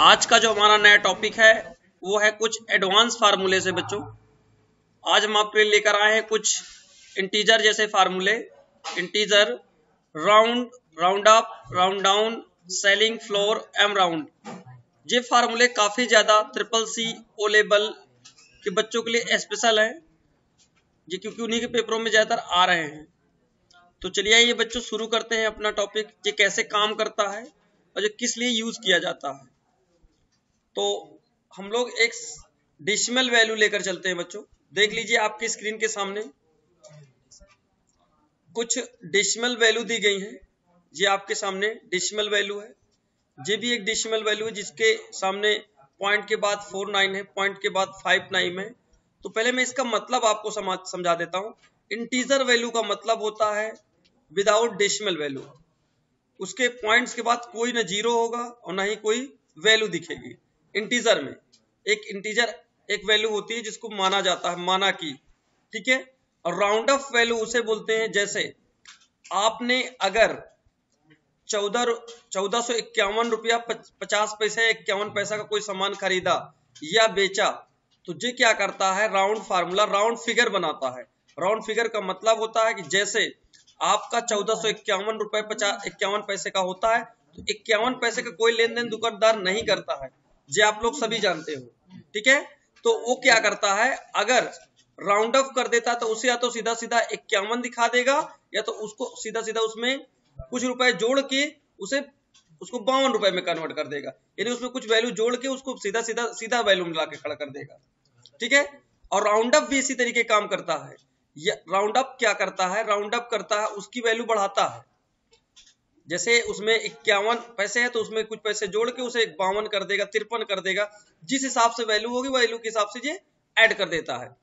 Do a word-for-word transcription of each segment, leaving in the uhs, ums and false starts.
आज का जो हमारा नया टॉपिक है वो है कुछ एडवांस फार्मूले से बच्चों। आज हम आपके लिए लेकर आए हैं कुछ इंटीजर जैसे फार्मूले। Integer, round, round up, round down, ceiling, floor, M round. ये फार्मूले काफी ज्यादा ट्रिपल सी ओ लेवल के बच्चों के लिए स्पेशल है, ये क्योंकि उन्हीं के पेपरों में ज्यादातर आ रहे हैं। तो चलिए ये बच्चों शुरू करते हैं अपना टॉपिक, ये कैसे काम करता है और ये किस लिए यूज किया जाता है। तो हम लोग एक डेसिमल वैल्यू लेकर चलते हैं बच्चों। देख लीजिए आपकी स्क्रीन के सामने कुछ डेसिमल वैल्यू दी गई है। ये आपके सामने डेसिमल वैल्यू है, ये भी एक डेसिमल वैल्यू है जिसके सामने पॉइंट के बाद फोर नाइन है, पॉइंट के बाद फाइव नाइन है। तो पहले मैं इसका मतलब आपको समझा देता हूं। इंटीजर वैल्यू का मतलब होता है विदाउट डेसिमल वैल्यू, उसके पॉइंट्स के बाद कोई ना जीरो होगा और ना ही कोई वैल्यू दिखेगी। इंटीजर में एक इंटीजर एक वैल्यू होती है जिसको माना जाता है, माना की, ठीक है। और राउंड ऑफ वैल्यू उसे बोलते हैं जैसे आपने अगर चौदह चौदह सौ इक्यावन रुपया पचास पैसे इक्यावन पैसा का कोई सामान खरीदा या बेचा, तो ये क्या करता है, राउंड फार्मूला, राउंड फिगर बनाता है। राउंड फिगर का मतलब होता है कि जैसे आपका चौदह सौ इक्यावन रुपए पचास इक्यावन पैसे का होता है, तो इक्यावन पैसे का कोई लेन देन दुकानदार नहीं करता है, ये आप लोग सभी जानते हो, ठीक है। तो वो क्या करता है, अगर राउंड ऑफ कर देता तो उसे या तो सीधा सीधा इक्यावन दिखा देगा या तो उसको सीधा सीधा उसमें कुछ रुपए जोड़ के उसे उसको बावन रुपए में कन्वर्ट कर देगा, यानी उसमें कुछ वैल्यू जोड़ के उसको सीधा सीधा सीधा वैल्यू मिला के खड़ा कर देगा, ठीक है। और राउंड अप भी इसी तरीके काम करता है। राउंड अप क्या करता है, राउंड अप करता है उसकी वैल्यू बढ़ाता है। जैसे उसमें इक्यावन पैसे है तो उसमें कुछ पैसे जोड़ के उसे बावन कर देगा, तिरपन कर देगा, जिस हिसाब से वैल्यू होगी वैल्यू के हिसाब से ये ऐड कर देता है।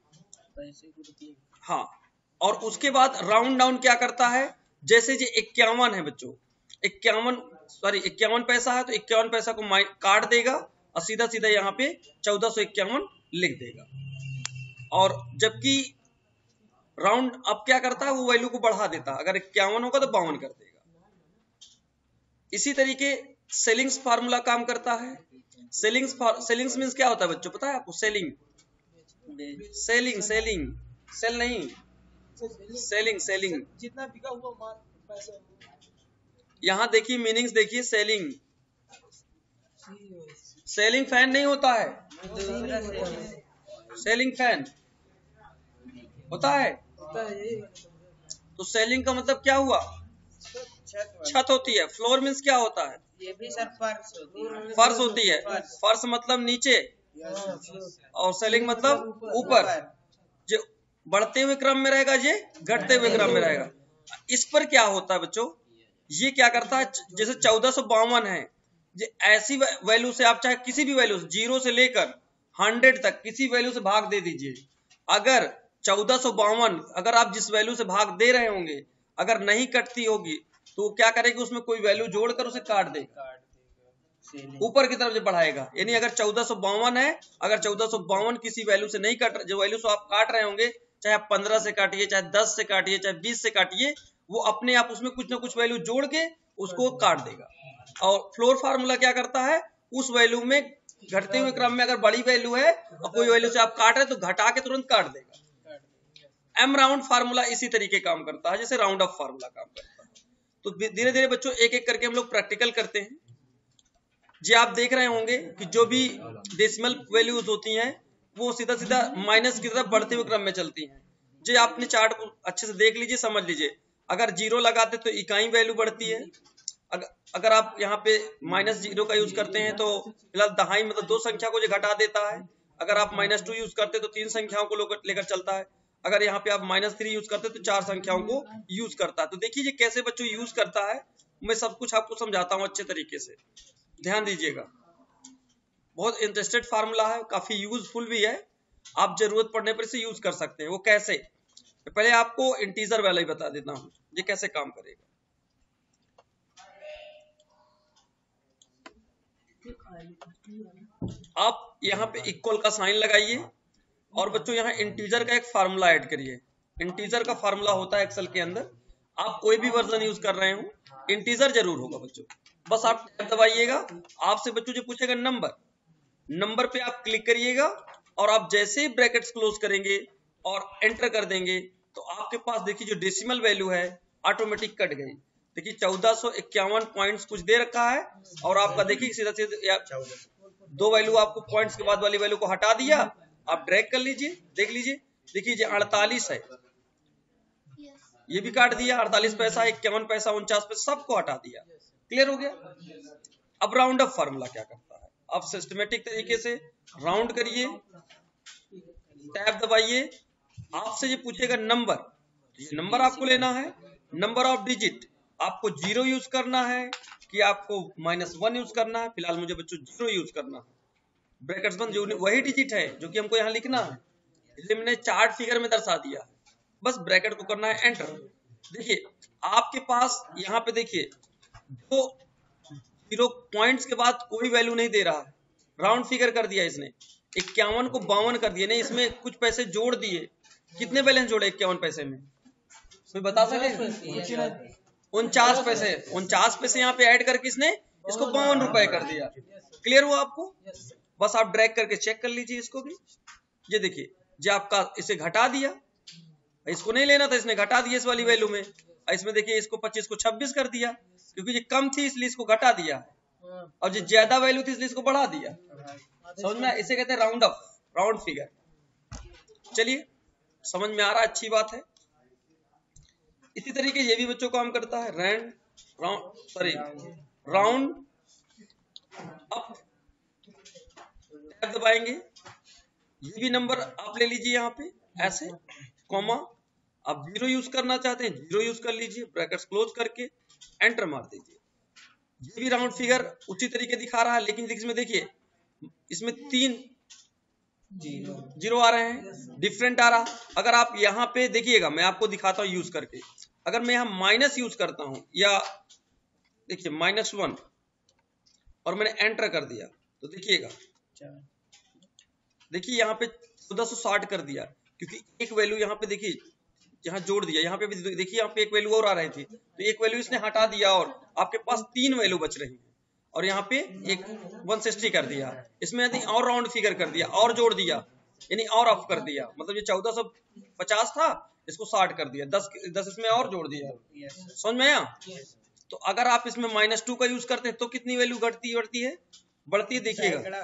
हाँ, और उसके बाद राउंड डाउन क्या करता है, जैसे ये इक्यावन है बच्चों, इक्यावन सॉरी इक्यावन पैसा है तो इक्यावन पैसा को काट देगा और सीधा सीधा यहाँ पे चौदह सौ इक्यावन लिख देगा। और जबकि राउंड अप क्या करता है, वो वैल्यू को बढ़ा देता है, अगर इक्यावन होगा तो बावन कर देगा। इसी तरीके सेलिंग्स फार्मूला काम करता है। सेलिंग्स सेलिंग्स मींस क्या होता है बच्चों, पता है आपको? सेलिंग सेलिंग सेलिंग सेल नहीं, सेलिंग सेलिंग जितना बिका हुआ माल पैसा। यहाँ देखिए मीनिंग्स देखिए। सेलिंग सेलिंग फैन नहीं होता है, सेलिंग फैन होता है। तो सेलिंग का मतलब क्या हुआ, छत होती है। फ्लोर मीन्स क्या होता है, ये भी सर फर्श होती है। फर्श होती है। फर्श मतलब नीचे और सेलिंग मतलब ऊपर। जो बढ़ते हुए क्रम में रहेगा ये घटते हुए क्रम में रहेगा। इस पर क्या होता है बच्चों, ये क्या करता है, जैसे चौदह सौ बावन है, ये ऐसी वैल्यू से आप चाहे किसी भी वैल्यू से जीरो से लेकर हंड्रेड तक किसी वैल्यू से भाग दे दीजिए। अगर चौदह सौ बावन अगर आप जिस वैल्यू से भाग दे रहे होंगे अगर नहीं कटती होगी तो क्या करेगी, उसमें कोई वैल्यू जोड़कर उसे काट देगा, ऊपर की तरफ से बढ़ाएगा। यानी अगर चौदह सौ बावन है, अगर चौदह सौ बावन किसी वैल्यू से नहीं कट, जो वैल्यू से आप काट रहे होंगे, चाहे आप पंद्रह से काटिए, चाहे दस से काटिए, चाहे बीस से काटिए, वो अपने आप उसमें कुछ ना कुछ वैल्यू जोड़ के उसको काट देगा। और फ्लोर फार्मूला क्या करता है, उस वैल्यू में घटते हुए क्रम में अगर बड़ी वैल्यू है और कोई वैल्यू से आप काट रहे तो घटा के तुरंत काट देगा। एम राउंड फार्मूला इसी तरीके काम करता है जैसे राउंड ऑफ फार्मूला काम करता है। तो धीरे धीरे बच्चों एक एक करके हम लोग प्रैक्टिकल करते हैं। जी आप देख रहे होंगे कि जो भी डेसिमल वैल्यूज होती हैं वो सीधा सीधा माइनस की तरफ बढ़ते हुए क्रम में चलती हैं। जी आपने चार्ट को अच्छे से देख लीजिए, समझ लीजिए। अगर जीरो लगाते तो इकाई वैल्यू बढ़ती है, अगर, अगर आप यहाँ पे माइनस जीरो का यूज करते हैं तो फिलहाल दहाई मतलब दो संख्या को जो घटा देता है। अगर आप माइनस टू यूज करते तो तीन संख्याओं को लेकर चलता है। अगर यहाँ पे आप माइनस थ्री यूज करते तो चार संख्याओं को यूज करता है। तो देखिए ये कैसे बच्चों यूज करता है, मैं सब कुछ आपको समझाता हूँ अच्छे तरीके से, ध्यान दीजिएगा। बहुत इंटरेस्टेड फार्मूला है, काफी यूजफुल भी है, आप जरूरत पड़ने पर इसे यूज कर सकते हैं। वो कैसे, तो पहले आपको इंटीजर वाला ही बता देता हूँ ये कैसे काम करेगा। आप यहाँ पे इक्वल का साइन लगाइए और बच्चों यहाँ इंटीजर का एक फार्मूला ऐड करिए। इंटीजर का फार्मूला होता है एक्सेल के अंदर, आप कोई भी वर्जन यूज कर रहे हो इंटीजर जरूर होगा बच्चों। बस आप टैब दबाइएगा, आपसे बच्चों जो पूछेगा नंबर, नंबर पे आप क्लिक करिएगा और आप जैसे ही ब्रैकेट्स क्लोज करेंगे और एंटर कर देंगे तो आपके पास देखिए जो डेसिमल वैल्यू है ऑटोमेटिक कट गई। देखिए चौदह सौ इक्यावन पॉइंट्स कुछ दे रखा है और आपका देखिए सीधा सीधा दो वैल्यू आपको पॉइंट्स के बाद वाली वैल्यू को हटा दिया। आप ड्रैग कर लीजिए, देख लीजिए, देखिए अड़तालीस है, ये भी काट दिया, अड़तालीस पैसा, इक्यावन पैसा, उनचास पैसा, सबको हटा दिया। क्लियर हो गया। अब राउंड अप फार्मूला क्या करता है, आप सिस्टमेटिक तरीके से राउंड करिए, टैब दबाइए, आपसे ये पूछेगा नंबर, ये नंबर आपको लेना है, नंबर ऑफ डिजिट आपको जीरो यूज करना है कि आपको माइनस वन यूज करना है। फिलहाल मुझे बच्चों जीरो यूज करना है, ब्रैकेट्स बंद, जो वही डिजिट है जो कि हमको यहाँ लिखना है, इसलिए मैंने चार्ट फिगर में दर्शा दिया। बस ब्रैकेट को करना है एंटर। देखिए आपके पास यहाँ पे देखिए जो जीरो पॉइंट्स के बाद कोई वैल्यू नहीं दे रहा है, राउंड फिगर कर दिया इसने, इक्यावन को बावन कर दिया, नहीं इसमें कुछ पैसे जोड़ दिए। कितने बैलेंस जोड़े इक्यावन पैसे में, कोई बता सके? उनचास पैसे, उनचास पैसे यहाँ पे ऐड करके इसने इसको बावन रुपए कर दिया। क्लियर हुआ आपको? बस आप ड्रैग करके चेक कर लीजिए इसको भी। ये देखिए जो आपका इसे घटा दिया, इसको नहीं लेना था, इसने घटा दिया इस वाली वैल्यू में। इसमें देखिए इसको पच्चीस को छब्बीस कर दिया, क्योंकि ये कम थी इसलिए इसको घटा दिया, और जो ज्यादा वैल्यू थी इसलिए इसको बढ़ा दिया। समझ में? इसे कहते हैं राउंड अप, राउंड फिगर। चलिए समझ में आ रहा है, अच्छी बात है। इसी तरीके ये भी बच्चों काम करता है, rand round sorry round up, tab दबाएंगे, ये भी नंबर आप ले लीजिए यहाँ पे ऐसे, कॉमा, आप जीरो यूज करना चाहते हैं जीरो यूज कर लीजिए, ब्रैकेट्स क्लोज करके एंटर मार दीजिए। ये भी राउंड फिगर उसी तरीके दिखा रहा है, लेकिन इसमें देखिए इसमें तीन जीरो आ रहे हैं, डिफरेंट आ रहा। अगर आप यहाँ पे देखिएगा, मैं आपको दिखाता हूँ यूज करके, अगर मैं यहाँ माइनस यूज करता हूँ या देखिए माइनस वन और मैंने एंटर कर दिया तो देखिएगा, देखिए यहाँ पे चौदह सौ साठ कर दिया, क्योंकि एक वैल्यू यहाँ पे देखिए यहाँ जोड़ दिया, यहाँ पे भी देखिए यहाँ पे एक वैल्यू और आ रही थी तो एक वैल्यू इसने हटा दिया और आपके पास तीन वैल्यू बच रही है, और यहाँ पे एक एक सौ साठ कर दिया, इसमें यदि और राउंड फिगर कर दिया और जोड़ दिया, यानी और अप कर दिया, मतलब ये चौदह सौ पचास था इसको साठ कर दिया, दस दस इसमें और जोड़ दिया। समझ में आया? तो अगर आप इसमें माइनस टू का यूज करते हैं तो कितनी वैल्यू घटती बढ़ती है, बढ़ती है, देखिएगा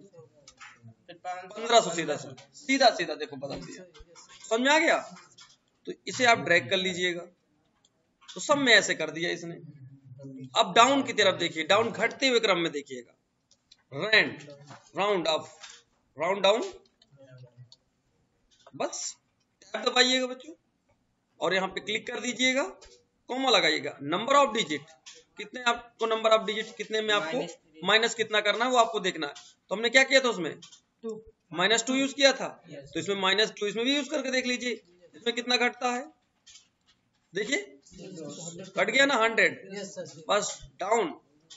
पंद्रह सौ, सीधा सीधा सीधा देखो बदल दिया। समझ में आ गया? तो इसे आप ड्रैग कर लीजिएगा, तो सब में ऐसे कर दिया इसने। अब डाउन की तरफ देखिए, डाउन घटते हुए क्रम में देखिएगा, rand round up round down, बस टैब दबाइएगा बच्चों और यहाँ पे क्लिक कर दीजिएगा, कॉमा लगाइएगा, नंबर ऑफ डिजिट, कितने आपको नंबर ऑफ डिजिट कितने में आपको माइनस कितना करना है वो आपको देखना है। तो हमने क्या किया था, उसमें माइनस टू यूज किया था, तो इसमें माइनस टू इसमें भी यूज करके देख लीजिए इसमें कितना घटता है। देखिए कट गया ना हंड्रेड, बस डाउन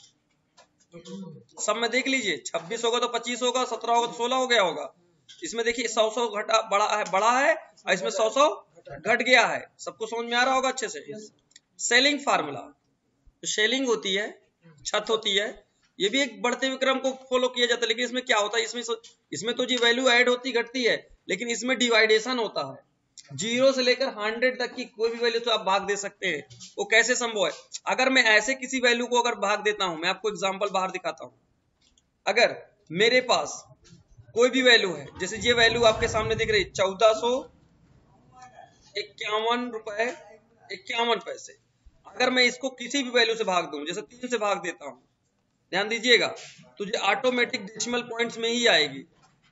सब में देख लीजिए, छब्बीस होगा तो पच्चीस होगा, सत्रह होगा तो सोलह हो गया होगा। इसमें देखिए सौ सौ घटा बड़ा है बड़ा है और इसमें सौ सौ घट गया है। सबको समझ में आ रहा होगा अच्छे से। सेलिंग फार्मूला, तो सेलिंग होती है, छत होती है, ये भी एक बढ़ते हुए क्रम को फॉलो किया जाता है, लेकिन इसमें क्या होता है, इसमें इसमें तो जी वैल्यू ऐड होती घटती है, लेकिन इसमें डिवाइडेशन होता है। जीरो से लेकर हंड्रेड तक की कोई भी वैल्यू तो आप भाग दे सकते हैं। वो कैसे संभव है? अगर मैं ऐसे किसी वैल्यू को अगर भाग देता हूं, मैं आपको एग्जांपल बाहर दिखाता हूं। अगर मेरे पास कोई भी वैल्यू है, जैसे ये वैल्यू आपके सामने दिख रही, चौदह सौ इक्यावन रुपए इक्यावन पैसे, अगर मैं इसको किसी भी वैल्यू से भाग दूं, जैसे तीन से भाग देता हूं, ध्यान दीजिएगा, तो ये ऑटोमेटिक डेसिमल पॉइंट्स में ही आएगी।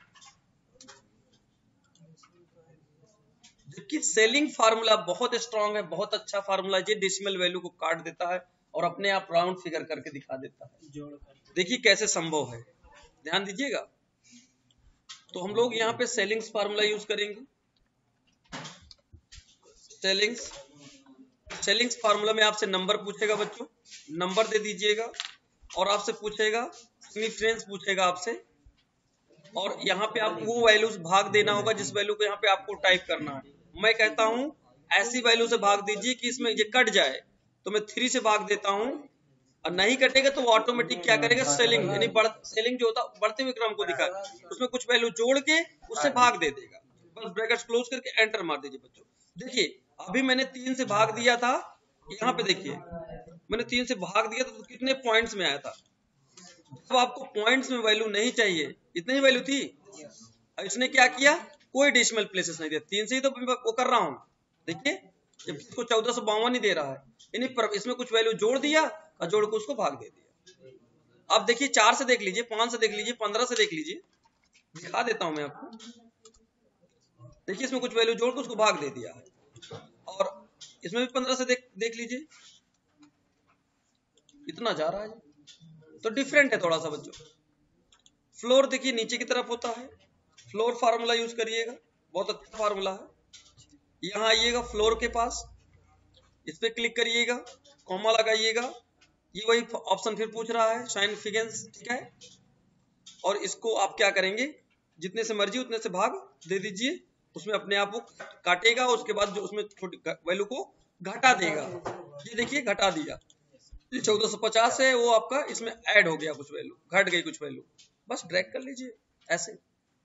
जबकि सेलिंग फार्मूला बहुत स्ट्रांग है, बहुत अच्छा फार्मूला, ये डेसिमल वैल्यू को काट देता है और अपने आप राउंड फिगर करके दिखा देता है। देखिए कैसे संभव है, ध्यान दीजिएगा। तो हम लोग यहाँ पे सेलिंग्स फार्मूला यूज करेंगे। सेलिंग्स सेलिंग्स फार्मूला में आपसे नंबर पूछेगा बच्चों, नंबर दे दीजिएगा और आपसे पूछेगा सिग्निफिकेंस पूछेगा आपसे, और यहाँ पे आप वो वैल्यूज भाग देना होगा जिस वैल्यू को यहाँ पे आपको टाइप करना है। मैं कहता हूं ऐसी वैल्यू से भाग दीजिए कि इसमें ये कट जाए, तो मैं थ्री से भाग देता हूं और नहीं कटेगा तो वो ऑटोमेटिक क्या करेगा, सेलिंग यानी बढ़ सेलिंग जो होता है बढ़ते हुए क्रम को दिखा, उसमें कुछ वैल्यू जोड़ के उससे भाग दे देगा। बस ब्रैकेट्स क्लोज करके एंटर मार दीजिए बच्चों। देखिए अभी मैंने तीन से भाग दिया था, यहाँ पे देखिए मैंने तीन से भाग दिया था तो कितने पॉइंट्स में आया था। जब आपको पॉइंट्स में वैल्यू नहीं चाहिए, इतनी ही वैल्यू थी, इसने क्या किया, कोई डेसिमल प्लेसेस नहीं दिया, तीन से ही तो वो कर रहा हूं। देखिए जब इसको चौदह सौ बावन ही दे रहा है, यानी इसमें कुछ वैल्यू जोड़ दिया और जोड़ के उसको भाग दे दिया। अब देखिए चार से देख लीजिए, पांच से देख लीजिए, पंद्रह से देख लीजिए, दिखा देता हूं मैं आपको। देखिए इसमें कुछ वैल्यू जोड़ के उसको भाग दे दिया है, और इसमें भी पंद्रह से देख देख लीजिए, इतना जा रहा है, तो डिफरेंट है थोड़ा सा बच्चों। फ्लोर देखिए नीचे की तरफ होता है, फ्लोर फार्मूला यूज करिएगा, बहुत अच्छा फार्मूला है। यहां आइएगा फ्लोर के पास, इस पे क्लिक करिएगा, कॉमा लगाइएगा, ये वही ऑप्शन फिर पूछ रहा है साइनिफिकेंस, ठीक है। और इसको आप क्या करेंगे, जितने से मर्जी उतने से भाग दे दीजिए, उसमें अपने आप वो काटेगा, उसके बाद जो उसमें छोटी वैल्यू को घटा देगा। ये देखिए घटा दिया, ये चौदह सौ पचास है, वो आपका इसमें ऐड हो गया, कुछ वैल्यू घट गई, कुछ वैल्यू, बस ड्रैग कर लीजिए ऐसे।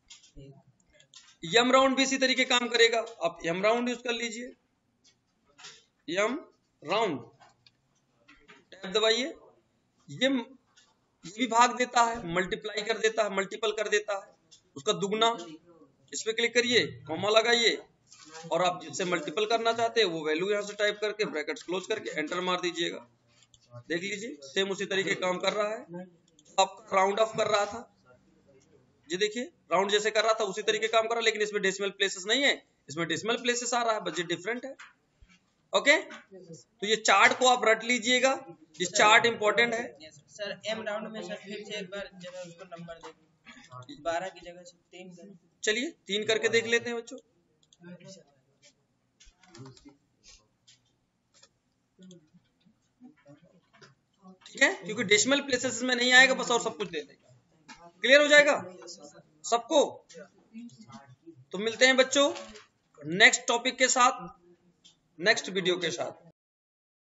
यम राउंड भी इसी तरीके काम करेगा, आप यम राउंड यूज कर लीजिए, यम राउंड टैब दबाइए, ये ये भी भाग देता है, मल्टीप्लाई कर देता है, मल्टीपल कर देता है, उसका दुगना। इस पे क्लिक करिए, कॉमा लगाइए, और आप जिससे मल्टीपल करना चाहते हैं वो वैल्यू यहां से टाइप करके ब्रैकेट्स क्लोज करके एंटर मार दीजिएगा। देख लीजिए सेम उसी तरीके काम कर रहा है। आप राउंड ऑफ कर रहा था, ये देखिए राउंड जैसे कर रहा था उसी तरीके काम कर रहा है, लेकिन इसमें डेसिमल प्लेसेस नहीं है, इसमें डेसिमल प्लेसेस आ रहा है, बस ये डिफरेंट है। ओके, तो ये चार्ट को आप रट लीजिएगा, ये चार्ट इंपॉर्टेंट है। सर एम राउंड में सर फिर से एक बार जरा उसको नंबर दे, बारह की जगह से तीन कर। चलिए तीन करके देख लेते हैं बच्चों। ठीक है, क्योंकि डेसिमल प्लेसेस में नहीं आएगा बस, और सब कुछ दे देगा। क्लियर हो जाएगा सबको? तो मिलते हैं बच्चों नेक्स्ट टॉपिक के साथ, नेक्स्ट वीडियो के साथ।